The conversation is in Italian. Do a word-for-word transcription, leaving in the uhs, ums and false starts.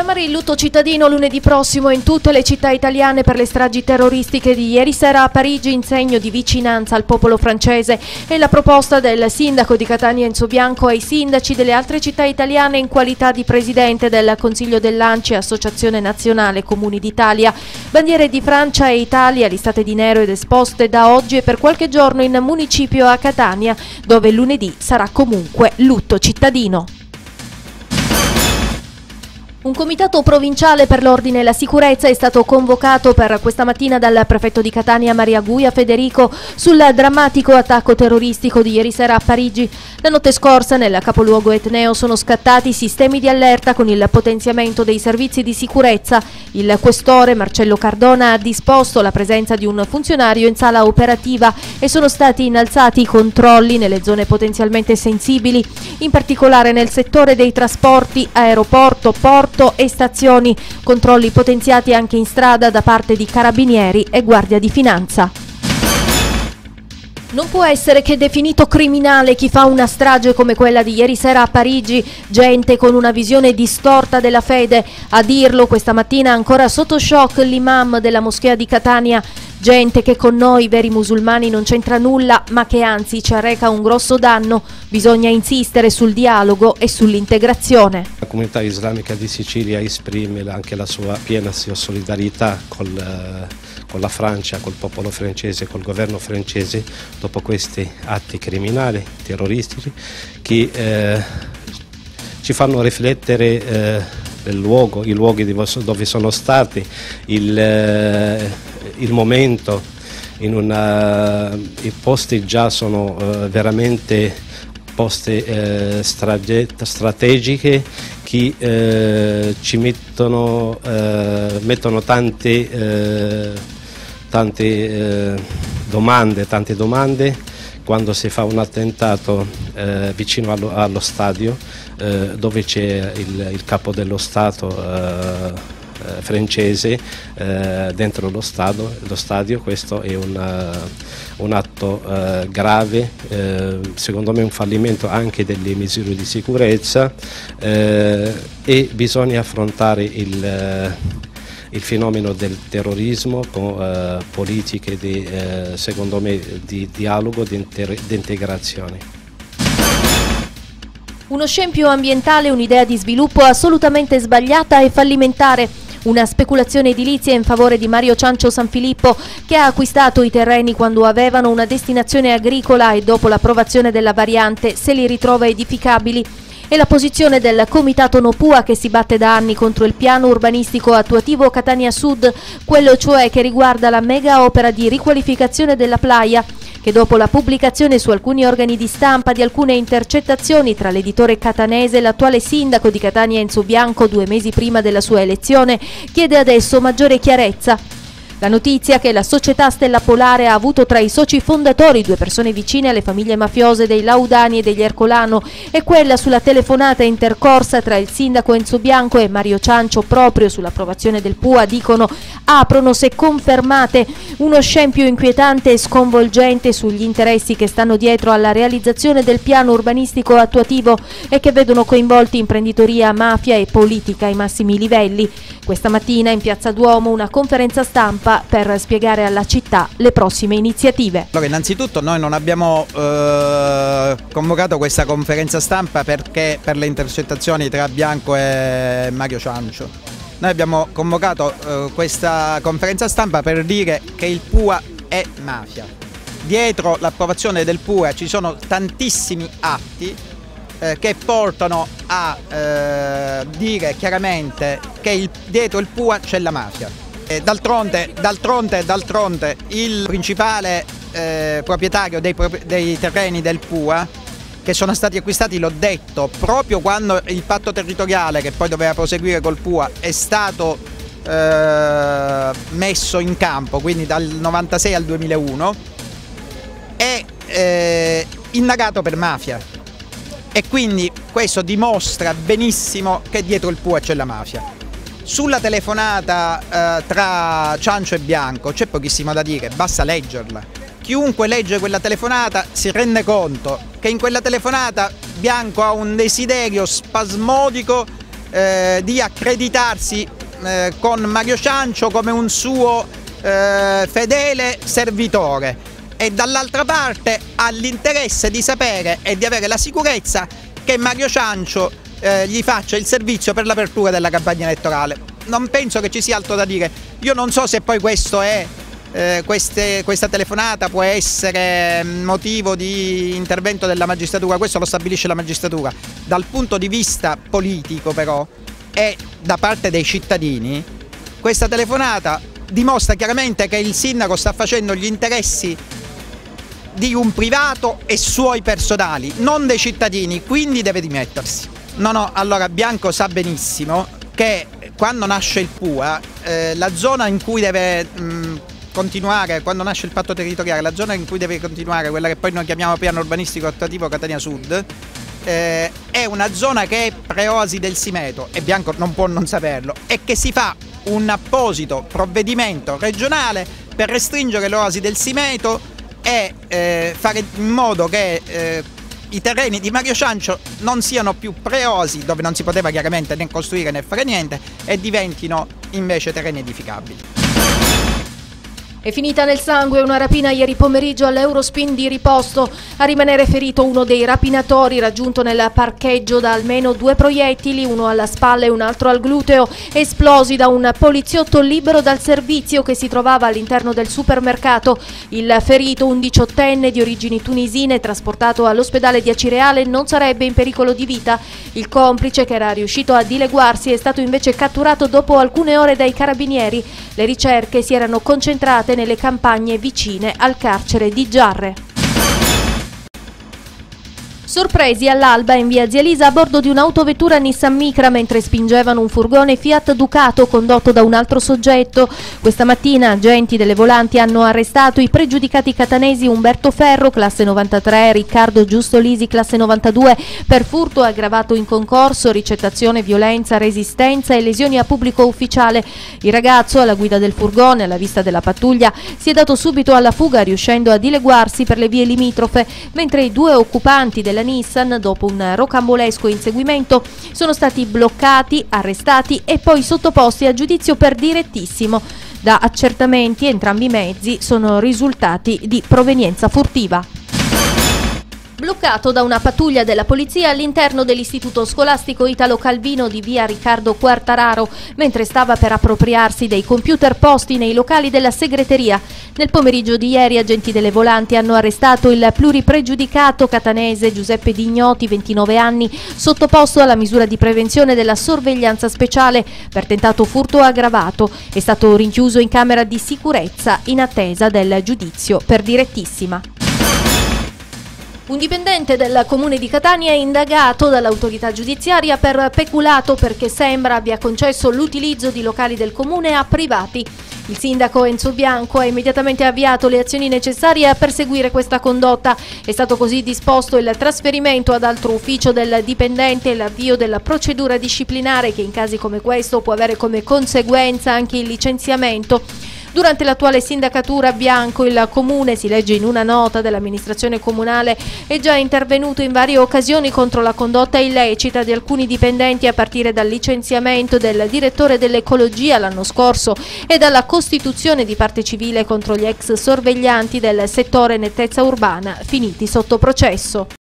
proclamare il lutto cittadino lunedì prossimo in tutte le città italiane per le stragi terroristiche di ieri sera a Parigi in segno di vicinanza al popolo francese è la proposta del sindaco di Catania Enzo Bianco ai sindaci delle altre città italiane in qualità di presidente del Consiglio dell'ANCI, Associazione Nazionale Comuni d'Italia. Bandiere di Francia e Italia listate di nero ed esposte da oggi e per qualche giorno in municipio a Catania, dove lunedì sarà comunque lutto cittadino. Un comitato provinciale per l'ordine e la sicurezza è stato convocato per questa mattina dal prefetto di Catania Maria Guia Federico sul drammatico attacco terroristico di ieri sera a Parigi. La notte scorsa nel capoluogo etneo sono scattati sistemi di allerta con il potenziamento dei servizi di sicurezza. Il questore Marcello Cardona ha disposto la presenza di un funzionario in sala operativa e sono stati innalzati i controlli nelle zone potenzialmente sensibili, in particolare nel settore dei trasporti, aeroporto, porto e stazioni, controlli potenziati anche in strada da parte di carabinieri e guardia di finanza. Non può essere che definito criminale chi fa una strage come quella di ieri sera a Parigi, gente con una visione distorta della fede, a dirlo questa mattina ancora sotto shock l'imam della moschea di Catania. Gente che con noi veri musulmani non c'entra nulla, ma che anzi ci arreca un grosso danno. Bisogna insistere sul dialogo e sull'integrazione. La comunità islamica di Sicilia esprime anche la sua piena solidarietà col, con la Francia, col popolo francese, col governo francese, dopo questi atti criminali, terroristici, che eh, ci fanno riflettere eh, il luogo, i luoghi dove sono stati, il, eh, il momento, in una, i posti già sono eh, veramente posti eh, strategiche che eh, ci mettono, eh, mettono tante, eh, tante eh, domande, tante domande quando si fa un attentato eh, vicino allo, allo stadio eh, dove c'è il, il capo dello Stato eh, francese eh, dentro lo stadio, lo stadio. Questo è un, un atto eh, grave, eh, secondo me un fallimento anche delle misure di sicurezza eh, e bisogna affrontare il, il fenomeno del terrorismo con eh, politiche di, eh, secondo me di dialogo, di, di integrazione. Uno scempio ambientale, un'idea di sviluppo assolutamente sbagliata e fallimentare. Una speculazione edilizia in favore di Mario Ciancio Sanfilippo, che ha acquistato i terreni quando avevano una destinazione agricola e dopo l'approvazione della variante se li ritrova edificabili. E la posizione del Comitato Nopua, che si batte da anni contro il piano urbanistico attuativo Catania Sud, quello cioè che riguarda la mega opera di riqualificazione della playa, che dopo la pubblicazione su alcuni organi di stampa di alcune intercettazioni tra l'editore catanese e l'attuale sindaco di Catania Enzo Bianco due mesi prima della sua elezione, chiede adesso maggiore chiarezza. La notizia che la società Stella Polare ha avuto tra i soci fondatori due persone vicine alle famiglie mafiose dei Laudani e degli Ercolano è quella sulla telefonata intercorsa tra il sindaco Enzo Bianco e Mario Ciancio proprio sull'approvazione del P U A, dicono, aprono, se confermate, uno scempio inquietante e sconvolgente sugli interessi che stanno dietro alla realizzazione del piano urbanistico attuativo e che vedono coinvolti imprenditoria, mafia e politica ai massimi livelli. Questa mattina in Piazza Duomo una conferenza stampa per spiegare alla città le prossime iniziative. Allora, innanzitutto noi non abbiamo eh, convocato questa conferenza stampa perché per le intercettazioni tra Bianco e Mario Ciancio. Noi abbiamo convocato eh, questa conferenza stampa per dire che il P U A è mafia. Dietro l'approvazione del P U A ci sono tantissimi atti eh, che portano a eh, dire chiaramente che il, dietro il P U A c'è la mafia. D'altronde, d'altronde, d'altronde il principale eh, proprietario dei, dei terreni del P U A, che sono stati acquistati, l'ho detto, proprio quando il patto territoriale, che poi doveva proseguire col P U A, è stato eh, messo in campo, quindi dal novantasei al duemilauno, è eh, indagato per mafia. E quindi questo dimostra benissimo che dietro il P U A c'è la mafia. Sulla telefonata eh, tra Ciancio e Bianco c'è pochissimo da dire, basta leggerla. Chiunque legge quella telefonata si rende conto che in quella telefonata Bianco ha un desiderio spasmodico eh, di accreditarsi eh, con Mario Ciancio come un suo eh, fedele servitore, e dall'altra parte ha l'interesse di sapere e di avere la sicurezza che Mario Ciancio eh, gli faccia il servizio per l'apertura della campagna elettorale. Non penso che ci sia altro da dire. Io non so se poi questo è Eh, queste, questa telefonata può essere motivo di intervento della magistratura, questo lo stabilisce la magistratura. Dal punto di vista politico però e da parte dei cittadini, questa telefonata dimostra chiaramente che il sindaco sta facendo gli interessi di un privato e suoi personali, non dei cittadini, quindi deve dimettersi. No, no, allora Bianco sa benissimo che quando nasce il P U A, eh, la zona in cui deve mh, continuare, quando nasce il patto territoriale, la zona in cui deve continuare, quella che poi noi chiamiamo piano urbanistico attuativo Catania Sud, eh, è una zona che è preoasi del Simeto, e Bianco non può non saperlo, e che si fa un apposito provvedimento regionale per restringere l'oasi del Simeto e eh, fare in modo che eh, i terreni di Mario Ciancio non siano più preosi, dove non si poteva chiaramente né costruire né fare niente, e diventino invece terreni edificabili. È finita nel sangue una rapina ieri pomeriggio all'Eurospin di Riposto. A rimanere ferito uno dei rapinatori, raggiunto nel parcheggio da almeno due proiettili, uno alla spalla e un altro al gluteo, esplosi da un poliziotto libero dal servizio che si trovava all'interno del supermercato. Il ferito, un diciottenne di origini tunisine, trasportato all'ospedale di Acireale, non sarebbe in pericolo di vita. Il complice, che era riuscito a dileguarsi, è stato invece catturato dopo alcune ore dai carabinieri. Le ricerche si erano concentrate nelle campagne vicine al carcere di Giarre. Sorpresi all'alba in via Zia Lisa a bordo di un'autovettura Nissan Micra mentre spingevano un furgone Fiat Ducato condotto da un altro soggetto. Questa mattina agenti delle volanti hanno arrestato i pregiudicati catanesi Umberto Ferro, classe novantatré, e Riccardo Giustolisi, classe novantadue, per furto aggravato in concorso, ricettazione, violenza, resistenza e lesioni a pubblico ufficiale. Il ragazzo, alla guida del furgone, alla vista della pattuglia, si è dato subito alla fuga, riuscendo a dileguarsi per le vie limitrofe, mentre i due occupanti della Nissan, dopo un rocambolesco inseguimento, sono stati bloccati, arrestati e poi sottoposti a giudizio per direttissimo. Da accertamenti entrambi i mezzi sono risultati di provenienza furtiva. Bloccato da una pattuglia della polizia all'interno dell'istituto scolastico Italo Calvino di via Riccardo Quartararo, mentre stava per appropriarsi dei computer posti nei locali della segreteria. Nel pomeriggio di ieri agenti delle volanti hanno arrestato il pluripregiudicato catanese Giuseppe Dignoti, ventinove anni, sottoposto alla misura di prevenzione della sorveglianza speciale per tentato furto aggravato. È stato rinchiuso in camera di sicurezza in attesa del giudizio per direttissima. Un dipendente del comune di Catania è indagato dall'autorità giudiziaria per peculato perché sembra abbia concesso l'utilizzo di locali del comune a privati. Il sindaco Enzo Bianco ha immediatamente avviato le azioni necessarie a perseguire questa condotta. È stato così disposto il trasferimento ad altro ufficio del dipendente e l'avvio della procedura disciplinare che in casi come questo può avere come conseguenza anche il licenziamento. Durante l'attuale sindacatura Bianco, il comune, si legge in una nota dell'amministrazione comunale, è già intervenuto in varie occasioni contro la condotta illecita di alcuni dipendenti, a partire dal licenziamento del direttore dell'ecologia l'anno scorso e dalla costituzione di parte civile contro gli ex sorveglianti del settore nettezza urbana finiti sotto processo.